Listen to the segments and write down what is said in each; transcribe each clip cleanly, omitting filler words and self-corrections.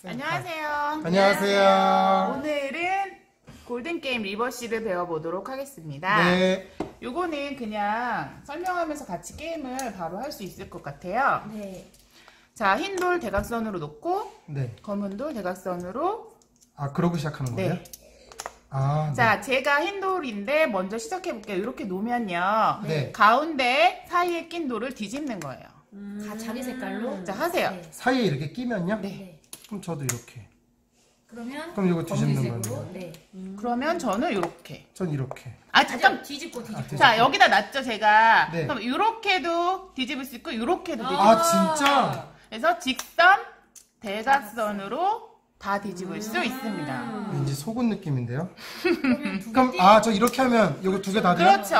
안녕하세요. 안녕하세요. 오늘은 골든게임 리버시를 배워보도록 하겠습니다. 네. 요거는 그냥 설명하면서 같이 게임을 바로 할 수 있을 것 같아요. 네. 자, 흰 돌 대각선으로 놓고 네. 검은 돌 대각선으로. 아, 그러고 시작하는 거예요? 네. 아, 자, 제가 흰 돌인데 먼저 시작해볼게요. 이렇게 놓으면요. 네. 가운데 사이에 낀 돌을 뒤집는 거예요. 다 자기 색깔로? 자, 하세요. 네. 사이에 이렇게 끼면요? 네. 그럼 저도 이렇게. 그럼 이거 뒤집는 검은색으로? 거예요? 네. 그러면 저는 이렇게. 전 이렇게. 아, 잠깐. 뒤집고. 자, 여기다 놨죠, 제가. 네. 그럼 이렇게도 뒤집을 수 있고, 이렇게도 뒤집을 아, 수 있고. 진짜? 그래서 직선, 대각선으로 다 뒤집을 수 있습니다. 왠지 속은 느낌인데요? 그러면 그럼, 저 이렇게 하면 이거 두 개 다 돼요? 그렇죠.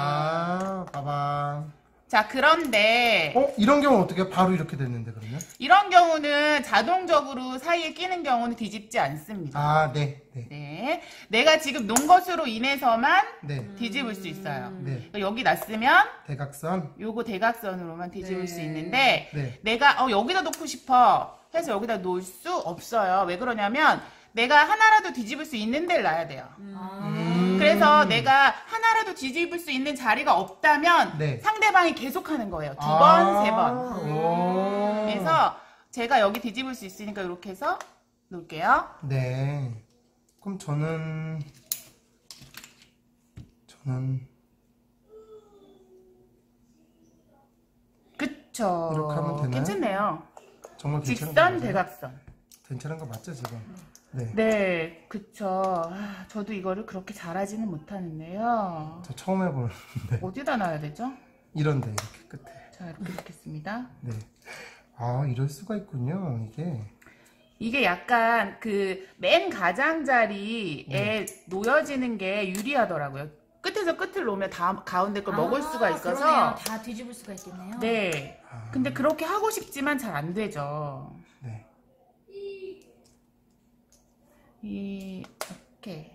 봐봐. 자, 그런데 이런 경우는 어떻게 해요? 바로 이렇게 됐는데, 그러면? 이런 경우는 자동적으로 사이에 끼는 경우는 뒤집지 않습니다. 아, 네. 네. 네. 내가 지금 놓은 것으로 인해서만 네. 뒤집을 수 있어요. 네. 그러니까 여기 놨으면 대각선. 요거 대각선으로만 뒤집을 수 있는데 네. 내가 여기다 놓고 싶어 해서 여기다 놓을 수 없어요. 왜 그러냐면 내가 하나라도 뒤집을 수 있는 데를 놔야 돼요. 그래서 내가 하나라도 뒤집을 수 있는 자리가 없다면 네. 상대방이 계속하는 거예요. 두 번, 세 번. 오. 그래서 제가 여기 뒤집을 수 있으니까 이렇게 해서 놓을게요. 네. 그럼 저는 그쵸. 이렇게 하면 되나요? 괜찮네요. 정말 괜찮은 직선, 거 맞아요? 대각선. 괜찮은 거 맞죠, 지금? 네. 네, 그쵸. 저도 이거를 그렇게 잘하지는 못하는데요. 저 처음 해보는데. 어디다 놔야 되죠? 이런데, 이렇게 끝에. 자, 이렇게 놓겠습니다. 네. 아, 이럴 수가 있군요, 이게. 이게 약간 그 맨 가장자리에 놓여지는 게 유리하더라고요. 끝에서 끝을 놓으면 다 가운데 걸 먹을 수가 있어서. 그러네요. 다 뒤집을 수가 있겠네요. 네. 근데 그렇게 하고 싶지만 잘 안 되죠. 네. 이렇게.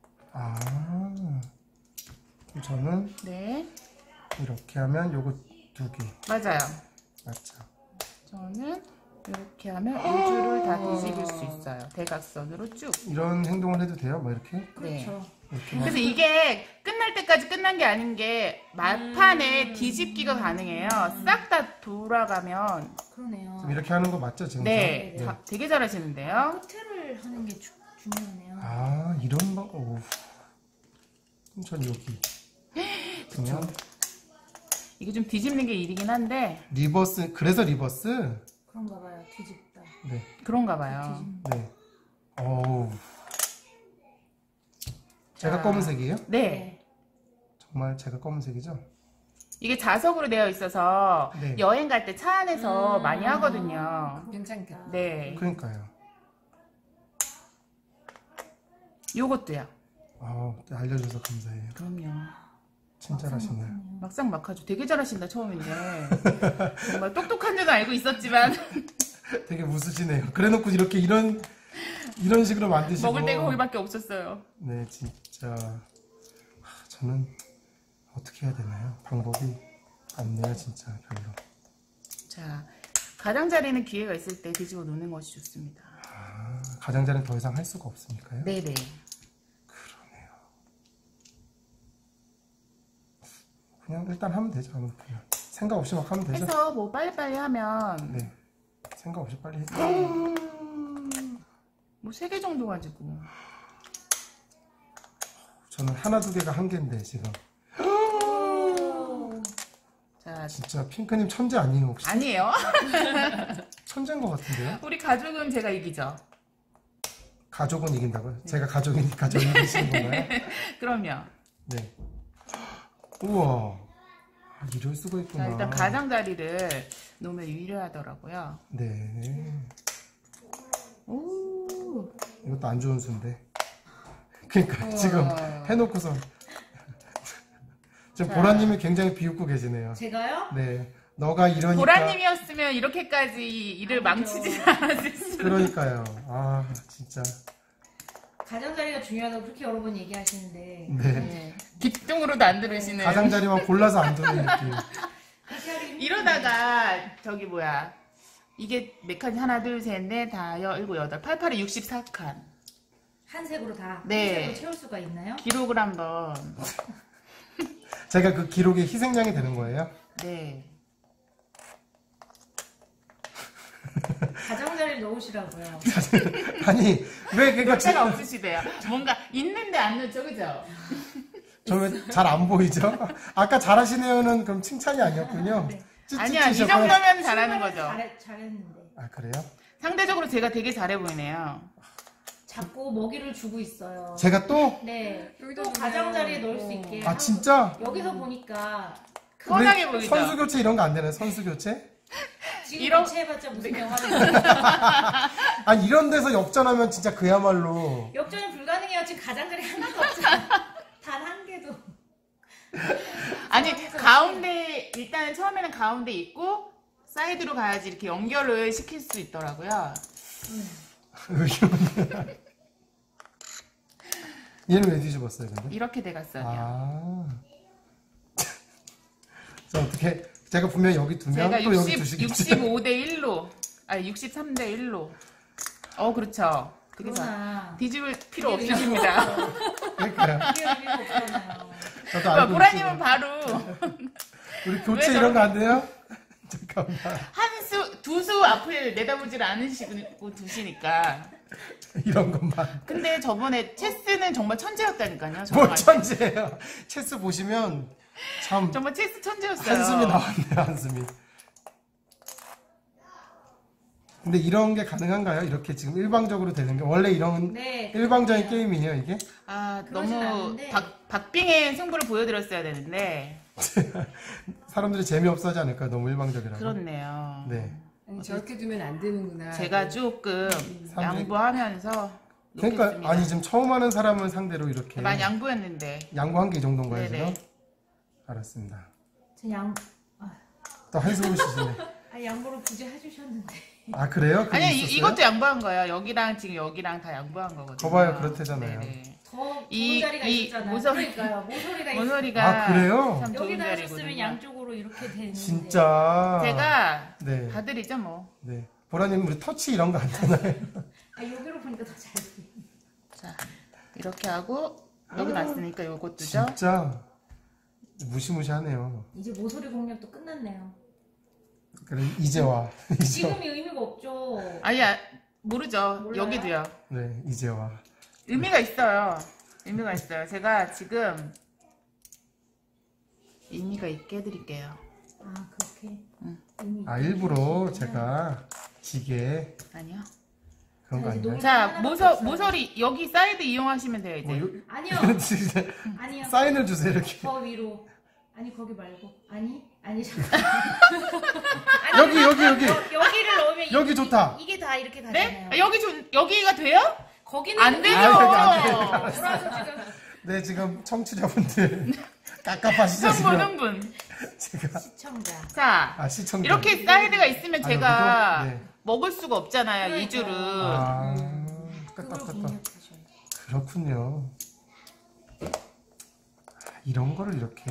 그럼 저는 네. 이렇게 하면 요거 두 개. 맞아요. 맞죠? 저는 이렇게 하면 우주를 다 뒤집을 수 있어요. 대각선으로 쭉. 이런 행동을 해도 돼요? 뭐 이렇게? 네. 그렇죠. 이렇게. 그래서 이게 끝날 때까지 끝난 게 아닌 게 막판에 뒤집기가 가능해요. 싹 다 돌아가면. 그러네요. 지금 이렇게 하는 거 맞죠, 지금? 네. 저? 되게 잘하시는데요. 끝을 하는 게 중요하네요. 이런 오. 그럼 전 여기. 그러면 이게 좀 뒤집는 게 일이긴 한데 리버스, 그래서 리버스? 그런가 봐요. 뒤집다. 네. 그런가 봐요. 네. 어우. 제가 자. 검은색이에요? 네. 정말 제가 검은색이죠? 이게 자석으로 되어 있어서 네. 여행 갈 때 차 안에서 많이 하거든요. 괜찮겠다. 네. 그러니까요. 요것도요. 알려줘서 감사해요. 그럼요. 친절하시네요. 막상 막하죠. 되게 잘하신다 처음인데. 정말 똑똑한 줄은 알고 있었지만 되게 웃으시네요. 그래놓고 이렇게 이런 식으로 만드시고. 먹을 데가 거기밖에 없었어요. 네, 진짜. 저는 어떻게 해야 되나요? 방법이 없네요, 진짜 별로. 자, 가장자리는 기회가 있을 때 뒤집어 놓는 것이 좋습니다. 가장자리는 더 이상 할 수가 없으니까요. 네네. 그러네요. 그냥 일단 하면 되죠. 그냥 생각 없이 막 하면 되죠. 해서 뭐 빨리빨리 하면 네. 생각 없이 빨리 해서. 뭐 3개 정도 가지고. 저는 하나 두 개가 한 개인데 지금. 자, 진짜 핑크님 천재 아니에요 혹시? 아니에요. 천재인 것 같은데요? 우리 가족은 제가 이기죠. 가족은 이긴다고요? 제가 가족이니까 저 이기시는 건가요? 그럼요. 네. 우와. 이럴 수가 있구나. 자, 일단 가장자리를 놓으면 유리하더라고요. 네. 오. 이것도 안 좋은 수인데. 그러니까 지금 해놓고서 지금 자. 보라님이 굉장히 비웃고 계시네요. 제가요? 네. 너가 이러니까. 보라님이었으면 이렇게까지 일을 망치지 않았을 수. 그러니까요. 진짜. 가장자리가 중요하다고 그렇게 여러 번 얘기하시는데 네. 네. 뒷등으로도 안 들으시는. 가장자리만 골라서 안 두는 느낌. 이러다가 저기 뭐야 이게 몇 칸이 하나, 둘, 셋, 넷, 다, 일곱, 여덟, 88에 64칸. 한 색으로 다 네. 한 색으로 채울 수가 있나요? 기록을 한번. 제가 그 기록의 희생양이 되는 거예요? 네. 가장자리를 넣으시라고요. 아니 왜 그러니까 때가 없으시대요. 뭔가 있는데 안 넣죠, 그죠? 저왜 잘 안 보이죠? 아까 잘하시네요는 그럼 칭찬이 아니었군요. 네. 아니야, 이 찌찌찌셨구나. 정도면 잘하는 거죠. 잘했는데. 아 그래요? 상대적으로 제가 되게 잘해 보이네요. 자꾸 먹이를 주고 있어요. 제가 또? 네. 여기다 또 두면, 가장자리에 넣을 수 있게. 아 진짜? 여기서 보니까 뻔하게 우리 보이죠? 선수 교체 이런 거 안 되나요? 선수 교체? 지금 이런- 교체해봤자 무슨 네. 영화를 아 이런 데서 역전하면 진짜 그야말로 역전이 불가능해요. 지금 가장자리 하나도 없잖아. 단 한 개도. 아니, 가운데, 일단은 처음에는 가운데 있고, 사이드로 가야지 이렇게 연결을 시킬 수 있더라고요. 얘는 왜 뒤집었어요 근데? 이렇게 돼갔어요. 아. 자 어떻게 제가 분명히 여기 두면 제가 또 여기 두시겠죠? 65대 1로, 아니 63대 1로. 그렇죠. 그래서 그러나 뒤집을 필요 없으십니다. 그러니까요. 이해할 필요 없잖아요. 저도 알고 보라님은 있어요. 바로 우리 교체 왜 이런 거 안 돼요? 잠깐만. 두 수 앞을 내다보질 않으시고 두시니까. 이런 것만. 근데 저번에 체스는 정말 천재였다니까요. 뭘 정말. 천재예요. 체스 보시면 참 정말 체스 천재였어요. 한숨이 나왔네요. 한숨이. 근데 이런 게 가능한가요? 이렇게 지금 일방적으로 되는 게 원래 이런 네. 일방적인 그렇네요. 게임이에요 이게? 아, 그러진 너무 않은데. 박빙의 승부를 보여드렸어야 되는데. 사람들이 재미없어하지 않을까요? 너무 일방적이라고. 그렇네요. 네. 아니, 저렇게 두면 안 되는구나. 제가 조금 삼백. 양보하면서 그러니까 놓겠습니다. 아니 지금 처음 하는 사람을 상대로 이렇게 많이 양보했는데. 양보한 게 이 정도인 거예요 네네. 지금? 알았습니다. 제 또 한숨을 쉬시네. 양보를 굳이 해주셨는데. 아 그래요? 그게 아니 있었어요? 이것도 양보한 거예요. 여기랑 지금 여기랑 다 양보한 거거든요. 거봐요, 그렇대잖아요. 네네. 더 좋은 이- 자리가 이 있었잖아요. 모서리- 그러니까요. 모서리가 모서리가 아, 그래요? 참 좋은 여기다 하셨으면 자리거든요. 양쪽으로 이렇게 되는데. 진짜. 제가 네. 봐드리죠 뭐. 네. 보라님 우리 터치 이런 거 안 되나요? 여기로 보니까 더 잘 보여. 자 이렇게 하고 여기 놨으니까 요것도죠. 진짜 무시무시하네요. 이제 모서리 공략도 끝났네요. 그래 이제와 이제 지금이 의미가 없죠. 아니야 모르죠. 몰라요? 여기도요. 네 이제와 의미가 있어요. 의미가 있어요. 제가 지금 의미가 있게 해드릴게요. 그렇게. 응. 의미 아 있게 일부러 해주셨군요. 제가 지게 아니요. 그런 거 자, 이제 아닌가요? 자 하나밖에 없어요. 모서리 여기 사이드 이용하시면 돼요 이제. 뭐, 아니요. 진짜 아니요. 사인을 주세요 이렇게 더 위로. 아니 거기 말고. 아니 여기 여기를 넣으면 여기 좋다. 이게 다 이렇게 가잖아요. 네? 여기가 돼요? 거기는 안 되죠. 안 돼요. 돌아서 지금 네 지금 청취자분들 깝깝하시죠 처음 지금 보는 분. 제가 시청자. 자 시청자 이렇게 사이드가 있으면 아, 제가 여기도? 네. 먹을 수가 없잖아요. 그러니까요. 이 줄은. 아 그걸 깝깝깝 공략하셔야 그렇군요. 이런 거를 이렇게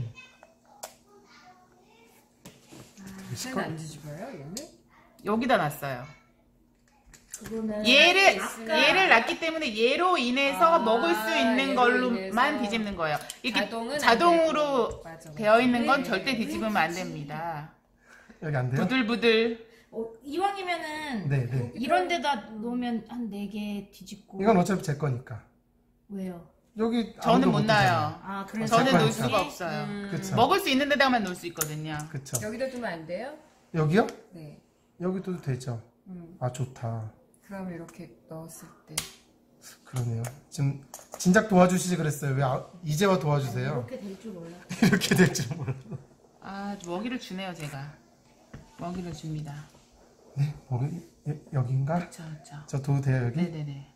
쟤는 안 뒤집어요, 얘는? 여기다 놨어요. 그거는 얘를 놨기 때문에 얘로 인해서 아, 먹을 수 있는 얘로 걸로만 인해서. 뒤집는 거예요. 이게 자동은 안 자동으로 되고. 맞아, 맞아. 되어 있는 건 네, 절대 네, 뒤집으면 안 됩니다. 여기 안 돼요? 부들부들. 이왕이면은 네, 네. 이런 데다 놓으면 한 4개 뒤집고. 이건 어차피 제 거니까. 왜요? 여기 저는 아무도 못 뒤잖아요. 놔요. 그래서 저는 제 놓을 거니까. 수가 없어요. 그쵸. 먹을 수 있는 데다만 놓을 수 있거든요. 그쵸. 여기다 두면 안 돼요? 여기요? 네. 여기도 되죠. 아 좋다. 그럼 이렇게 넣었을 때. 그러네요. 지금 진작 도와주시지 그랬어요. 왜 이제와 도와주세요? 이렇게 될 줄 몰라. 이렇게 될 줄 몰라. 아, 먹이를 주네요, 제가. 먹이를 줍니다. 네, 여긴가? 그쵸, 그쵸. 저 도도 돼요 여기? 네네네.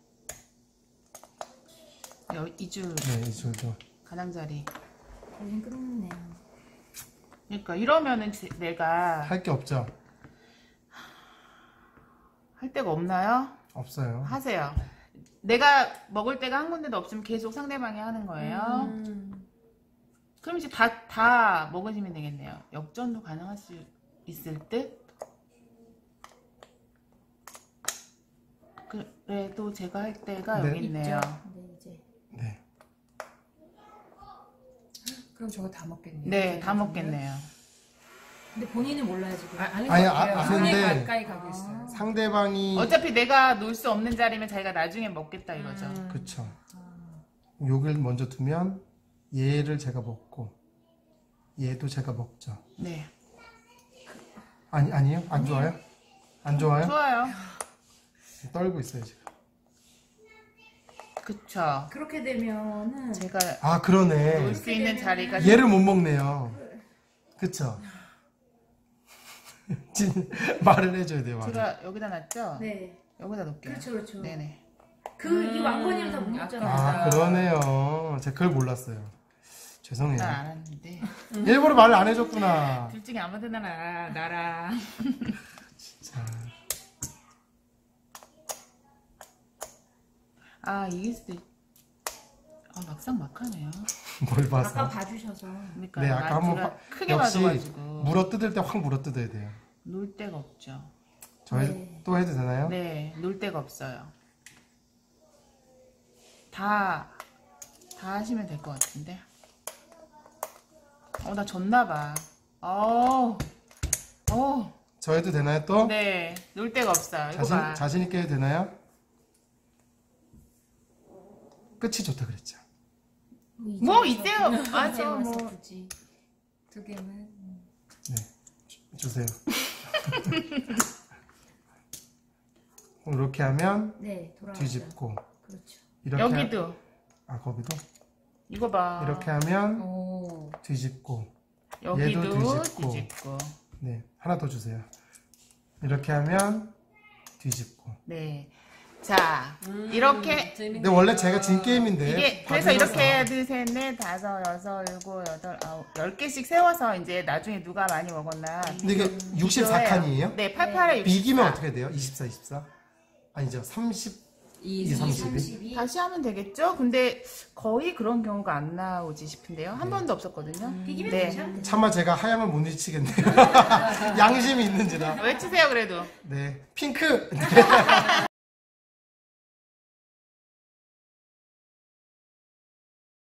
이 줄 네, 이 줄도. 가장자리. 걸린 끝났네요. 그러니까 이러면은 내가 할 게 없죠. 할 데가 없나요? 없어요. 하세요. 내가 먹을 데가 한 군데도 없으면 계속 상대방이 하는 거예요. 그럼 이제 다 먹으시면 되겠네요. 역전도 가능할 수 있을 듯? 그래도 제가 할 때가 네. 여기 있네요. 네, 이제. 네. 그럼 저거 다 먹겠네요. 네, 다 먹겠네요. 근데 본인은 몰라요, 지금. 아니, 아니, 손에 아는데 가까이 가고 있어요. 상대방이 어차피 내가 놓을 수 없는 자리면 자기가 나중에 먹겠다 이거죠. 그쵸. 여기를 먼저 두면 얘를 제가 먹고 얘도 제가 먹죠. 네. 아니에요? 안 좋아요? 안 좋아요? 좋아요. 떨고 있어요 지금. 그쵸. 그렇게 되면은 제가 아 그러네. 놓을 수 있는 자리가 얘를 못 먹네요. 그쵸? 말을 해줘야 돼요. 말을. 제가 여기다 놨죠? 네. 여기다 놓을게요. 그렇죠, 그렇죠. 네네. 이 왕건이랑 다 못 먹잖아요. 아 그러네요. 제가 그걸 몰랐어요. 죄송해요. 난 알았는데. 일부러 말을 안 해줬구나. 둘 중에 아무데나 나랑. 자, 아, 이길 수도 막상 막하네요. 뭘 아까 봐서. 봐주셔서. 그러니까 네, 아까 한번 제가 크게 역시 맞아가지고 물어 뜯을 때 확 물어 뜯어야 돼요. 놀 데가 없죠. 저 네. 또 해도 되나요? 네, 놀 데가 없어요. 다 하시면 될 것 같은데. 나 졌나봐. 저 해도 되나요 또? 네, 놀 데가 없어요. 이거 봐. 자신 있게 해도 되나요? 끝이 좋다 그랬죠. 뭐 있어요. 맞아, 이제 와서 뭐. 굳이. 두 개만. 네, 주세요. 이렇게 하면 네, 돌아가죠. 뒤집고 그렇죠. 이렇게 여기도 거기도 이거 봐. 이렇게 하면 오. 뒤집고 여기도 얘도 뒤집고. 뒤집고. 네 하나 더 주세요. 이렇게 하면 뒤집고. 네. 자, 이렇게 재밌네요. 근데 원래 제가 진 게임인데 이게 다 그래서 뒤졌어. 이렇게 둘, 셋, 넷, 다섯, 여섯, 일곱, 여덟, 아홉, 10개씩 세워서 이제 나중에 누가 많이 먹었나. 근데 이게 64칸이에요? 네, 88에 64. 비기면 어떻게 돼요? 24, 24? 아니죠 30, 2, 32. 32. 다시 하면 되겠죠? 근데 거의 그런 경우가 안 나오지 싶은데요. 한 네. 번도 없었거든요. 비기면 네. 괜찮은데. 차마 제가 하향을 못 미치겠네요. 양심이 있는지라. 외치세요, 그래도. 네, 핑크.